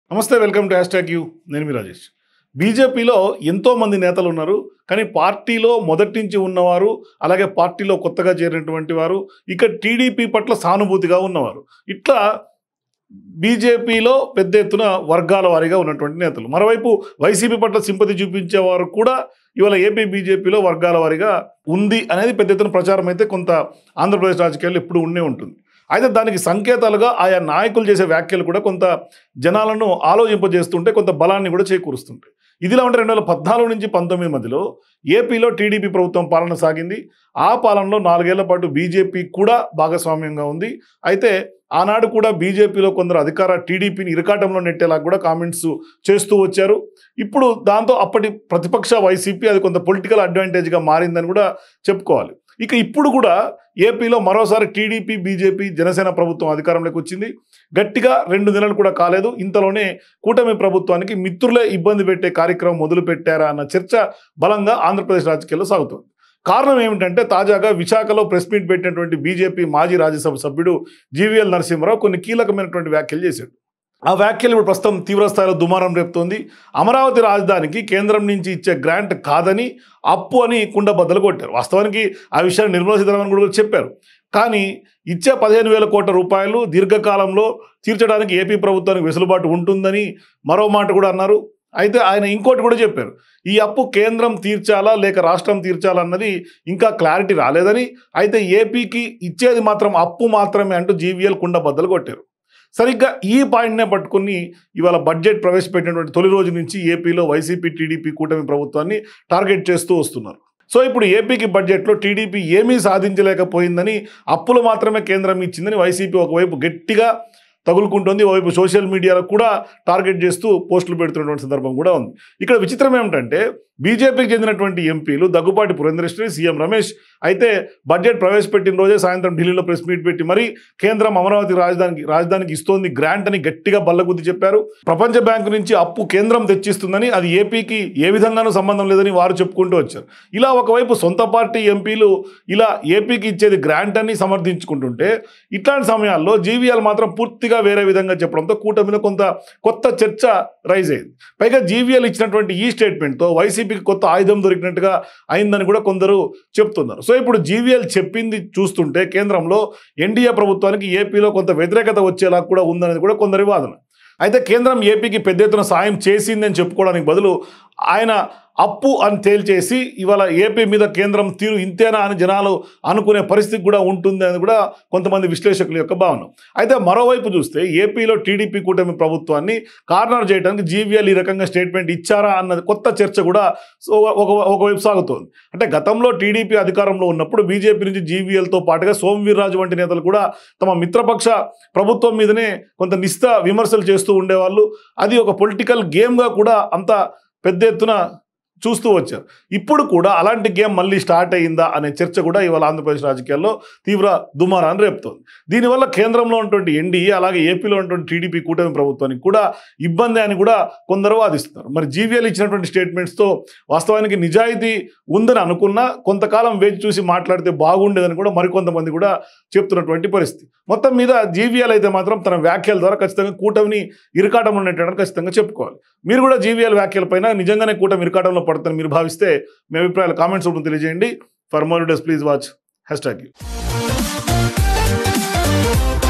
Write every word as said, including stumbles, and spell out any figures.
నమస్తే, welcome to hash tag you. నేను మీ రాజేష్. బీజేపీలో ఎంతోమంది నేతలు ఉన్నారు, కానీ పార్టీలో మొదటి నుంచి ఉన్నవారు, అలాగే పార్టీలో కొత్తగా చేరినటువంటి వారు, ఇక టీడీపీ పట్ల సానుభూతిగా ఉన్నవారు, ఇట్లా బీజేపీలో పెద్ద ఎత్తున వర్గాల వారీగా ఉన్నటువంటి నేతలు. మరోవైపు వైసీపీ పట్ల సింపతి చూపించేవారు కూడా ఇవాళ ఏపీ బీజేపీలో వర్గాల వారీగా ఉంది అనేది పెద్ద ఎత్తున ప్రచారం అయితే కొంత ఆంధ్రప్రదేశ్ రాజకీయాల్లో ఎప్పుడు ఉండే ఉంటుంది. అయితే దానికి సంకేతాలుగా ఆయా నాయకులు చేసే వ్యాఖ్యలు కూడా కొంత జనాలను ఆలోచింపజేస్తుంటే కొంత బలాన్ని కూడా చేకూరుస్తుంటాయి. ఇదిలా ఉంటే రెండు వేల పద్నాలుగు నుంచి పంతొమ్మిది మధ్యలో ఏపీలో టీడీపీ ప్రభుత్వం పాలన సాగింది. ఆ పాలనలో నాలుగేళ్ల పాటు బీజేపీ కూడా భాగస్వామ్యంగా ఉంది. అయితే ఆనాడు కూడా బీజేపీలో కొందరు అధికార టీడీపీని ఇరకాటంలో నెట్టేలా కూడా కామెంట్స్ చేస్తూ వచ్చారు. ఇప్పుడు దాంతో అప్పటి ప్రతిపక్ష వైసీపీ అది కొంత పొలిటికల్ అడ్వాంటేజ్గా మారిందని కూడా చెప్పుకోవాలి. ఇక ఇప్పుడు కూడా ఏపీలో మరోసారి టీడీపీ, బీజేపీ, జనసేన ప్రభుత్వం అధికారంలోకి వచ్చింది. గట్టిగా రెండు నెలలు కూడా కాలేదు, ఇంతలోనే కూటమి ప్రభుత్వానికి మిత్రులే ఇబ్బంది పెట్టే కార్యక్రమం మొదలు పెట్టారా అన్న చర్చ బలంగా ఆంధ్రప్రదేశ్ రాజకీయాల్లో సాగుతుంది. కారణం ఏమిటంటే తాజాగా విశాఖలో ప్రెస్ మీట్ పెట్టినటువంటి బీజేపీ మాజీ రాజ్యసభ సభ్యుడు జీవీఎల్ నరసింహారావు కొన్ని కీలకమైనటువంటి వ్యాఖ్యలు చేశాడు. ఆ వ్యాఖ్యలు ఇప్పుడు ప్రస్తుతం తీవ్రస్థాయిలో దుమారం రేపుతోంది. అమరావతి రాజధానికి కేంద్రం నుంచి ఇచ్చే గ్రాంట్ కాదని, అప్పు అని కుండబద్దలు కొట్టారు. వాస్తవానికి ఆ విషయాన్ని నిర్మలా సీతారామన్ కూడా చెప్పారు. కానీ ఇచ్చే పదిహేను వేల కోట్ల రూపాయలు దీర్ఘకాలంలో తీర్చడానికి ఏపీ ప్రభుత్వానికి వెసులుబాటు ఉంటుందని మరో మాట కూడా అన్నారు. అయితే ఆయన ఇంకోటి కూడా చెప్పారు, ఈ అప్పు కేంద్రం తీర్చాలా లేక రాష్ట్రం తీర్చాలా అన్నది ఇంకా క్లారిటీ రాలేదని, అయితే ఏపీకి ఇచ్చేది మాత్రం అప్పు మాత్రమే అంటూ జీవీఎల్ కుండబద్దలు కొట్టారు. సరిగ్గా ఈ పాయింట్నే పట్టుకుని ఇవాళ బడ్జెట్ ప్రవేశపెట్టినటువంటి తొలి రోజు నుంచి ఏపీలో వైసీపీ, టీడీపీ కూటమి ప్రభుత్వాన్ని టార్గెట్ చేస్తూ వస్తున్నారు. సో ఇప్పుడు ఏపీకి బడ్జెట్లో టీడీపీ ఏమీ సాధించలేకపోయిందని, అప్పులు మాత్రమే కేంద్రం ఇచ్చిందని వైసీపీ ఒకవైపు గట్టిగా తగులుకుంటుంది, ఒకవైపు సోషల్ మీడియాలో కూడా టార్గెట్ చేస్తూ పోస్టులు పెడుతున్నటువంటి సందర్భం కూడా ఉంది. ఇక్కడ విచిత్రం ఏమిటంటే బీజేపీకి చెందినటువంటి ఎంపీలు దగ్గుపాటి పురంధరేశ్వరి, సీఎం రమేష్ అయితే బడ్జెట్ ప్రవేశపెట్టిన రోజే సాయంత్రం ఢిల్లీలో ప్రెస్ మీట్ పెట్టి మరి కేంద్రం అమరావతి రాజధానికి రాజధానికి ఇస్తోంది గ్రాంట్ అని గట్టిగా బల్లగుద్ది చెప్పారు. ప్రపంచ బ్యాంకు నుంచి అప్పు కేంద్రం తెచ్చిస్తుందని, అది ఏపీకి ఏ విధంగానూ సంబంధం లేదని వారు చెప్పుకుంటూ వచ్చారు. ఇలా ఒకవైపు సొంత పార్టీ ఎంపీలు ఇలా ఏపీకి ఇచ్చేది గ్రాంట్ అని సమర్థించుకుంటుంటే, ఇట్లాంటి సమయాల్లో జీవీఎల్ మాత్రం పూర్తిగా వేరే విధంగా చెప్పడంతో కూటమిలో కొంత కొత్త చర్చ రైజ్ అయింది. పైగా జీవీఎల్ ఇచ్చినటువంటి ఈ స్టేట్మెంట్తో వైసీపీ కొత్త ఆయుధం దొరికినట్టుగా అయిందని కూడా కొందరు చెప్తున్నారు. సో ఇప్పుడు జీవీఎల్ చెప్పింది చూస్తుంటే కేంద్రంలో ఎన్డీఏ ప్రభుత్వానికి ఏపీలో కొంత వ్యతిరేకత వచ్చేలా కూడా ఉందనేది కూడా కొందరి వాదన. అయితే కేంద్రం ఏపీకి పెద్ద ఎత్తున సాయం చేసిందని చెప్పుకోవడానికి బదులు ఆయన అప్పు అని తేల్చేసి ఇవాళ ఏపీ మీద కేంద్రం తీరు ఇంతేనా అని జనాలు అనుకునే పరిస్థితి కూడా ఉంటుంది అని కూడా కొంతమంది విశ్లేషకుల యొక్క భావన. అయితే మరోవైపు చూస్తే ఏపీలో టీడీపీ కూటమి ప్రభుత్వాన్ని కార్నర్ చేయడానికి జీవీఎల్ ఈ రకంగా స్టేట్మెంట్ ఇచ్చారా అన్నది కొత్త చర్చ కూడా ఒక ఒకవైపు సాగుతోంది. అంటే గతంలో టీడీపీ అధికారంలో ఉన్నప్పుడు బీజేపీ నుంచి జీవీఎల్తో పాటుగా సోమవీర్రాజు వంటి నేతలు కూడా తమ మిత్రపక్ష ప్రభుత్వం మీదనే కొంత నిస్త విమర్శలు చేస్తూ ఉండేవాళ్ళు. అది ఒక పొలిటికల్ గేమ్గా కూడా అంత పెద్ద ఎత్తున చూస్తూ వచ్చారు. ఇప్పుడు కూడా అలాంటి గేమ్ మళ్ళీ స్టార్ట్ అయ్యిందా అనే చర్చ కూడా ఇవాళ ఆంధ్రప్రదేశ్ రాజకీయాల్లో తీవ్ర దుమారాన్ని రేపుతోంది. దీనివల్ల కేంద్రంలో ఉన్నటువంటి ఎన్డీఏ అలాగే ఏపీలో ఉన్నటువంటి టీడీపీ కూటమి ప్రభుత్వానికి కూడా ఇబ్బంది అని కూడా కొందరు వాదిస్తున్నారు. మరి జీవీఎల్ ఇచ్చినటువంటి స్టేట్మెంట్స్తో వాస్తవానికి నిజాయితీ ఉందని అనుకున్నా కొంతకాలం వేచి చూసి మాట్లాడితే బాగుండేదని కూడా మరికొంతమంది కూడా చెప్తున్నటువంటి పరిస్థితి. మొత్తం మీద జీవీఎల్ అయితే మాత్రం తన వ్యాఖ్యల ద్వారా ఖచ్చితంగా కూటమిని ఇరకాటంలో నెట్టడానికి ఖచ్చితంగా చెప్పుకోవాలి. మీరు కూడా జీవీఎల్ వ్యాఖ్యలపైన నిజంగానే కూటమి ఇరకాటంలో పడుతుందని మీరు భావిస్తే మీ అభిప్రాయాలు కామెంట్స్ రూపంలో తెలియజేయండి. For more videos please watch hash tag you.